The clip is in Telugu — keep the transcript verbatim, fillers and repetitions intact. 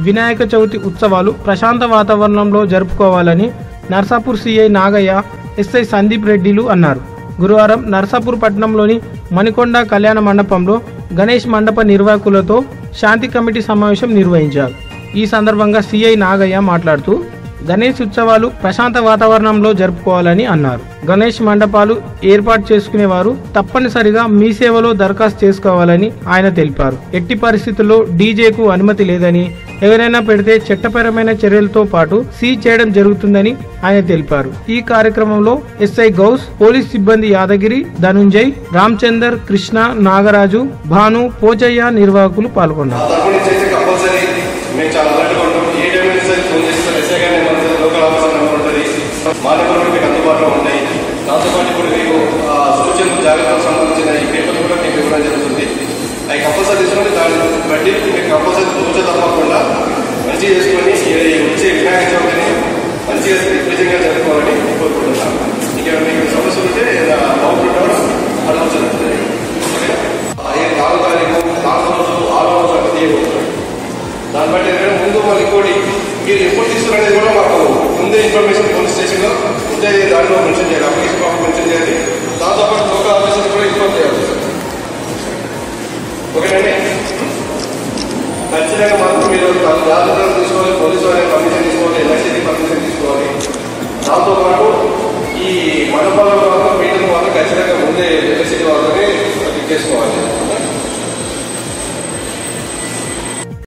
వినాయక చవితి ఉత్సవాలు ప్రశాంత వాతావరణంలో జరుపుకోవాలని నర్సాపూర్ సిఐ నాగయ్య, ఎస్ఐ సందీప్ రెడ్డిలు అన్నారు. గురువారం నర్సాపూర్ పట్టణంలోని మణికొండ కళ్యాణ మండపంలో గణేష్ మండప నిర్వాహకులతో శాంతి కమిటీ సమావేశం నిర్వహించారు. ఈ సందర్భంగా సిఐ నాగయ్య మాట్లాడుతూ గణేష్ ఉత్సవాలు ప్రశాంత వాతావరణంలో జరుపుకోవాలని అన్నారు. గణేష్ మండపాలు ఏర్పాటు చేసుకునేవారు తప్పనిసరిగా మీ సేవలో దరఖాస్తు చేసుకోవాలని ఆయన తెలిపారు. ఎట్టి పరిస్థితుల్లో డీజేకు అనుమతి లేదని, ఎవరైనా పెడితే చట్టపరమైన చర్యలతో పాటు సీజ్ చేయడం జరుగుతుందని ఆయన తెలిపారు. ఈ కార్యక్రమంలో ఎస్ఐ గౌస్, పోలీస్ సిబ్బంది యాదగిరి, ధనుంజయ్, రామచందర్, కృష్ణ, నాగరాజు, భాను, పోచయ్య నిర్వాహకులు పాల్గొన్నారు. అందుబాటులో ఉంటాయి. దాంతోపాటు ఇప్పుడు మీకు సూచనలు జాగ్రత్తలకు సంబంధించిన ఈ పేపర్లు కూడా మీకు ఇవ్వడం జరుగుతుంది. అవి కంపల్సరీ తీసుకొని దాని బట్టి మీకు కంపల్సరీ పూజ తప్పకుండా మంచిగా చేసుకొని వచ్చే వినాయక చవితిని మంచిగా దిగ్విజయంగా జరుపుకోవాలని కోరుకుంటున్నాను. ఇంకా మీకు సమస్యలు ఉంటే బాగుంటుంటారు అడగ జరుగుతుంది. నాలుగు తారీఖు నాలుగు రోజు ఆరో రోజు అక్కడ తీయబోతున్నారు. దాన్ని బట్టి ముందు మళ్ళీ ఇంకోటి మీరు ఎప్పుడు తీసుకునేది కూడా మాకు ముందే ఇన్ఫర్మేషన్ పోలీస్ స్టేషన్లో ముందే దానిలో మెన్షన్ చేయాలి. అప్లికేషన్ ఫామ్ మెన్షన్ చేయాలి. దాంతోపాటు లోకల్ ఆఫీసర్ కూడా ఇన్ఫార్మ్ చేయాలి. ఓకేనండి. ఖచ్చితంగా మాత్రం మీరు జాగ్రత్తలు తీసుకోవాలి. పోలీసు వాళ్ళ పర్మిషన్ తీసుకోవాలి. ఎల్ఐసీ పర్మిషన్ తీసుకోవాలి. దాంతోపాటు ఈ మండపాల వాళ్ళ మీటింగ్ వాళ్ళు ఖచ్చితంగా ముందే ఎల్ఐసీ వాళ్ళని చేసుకోవాలి.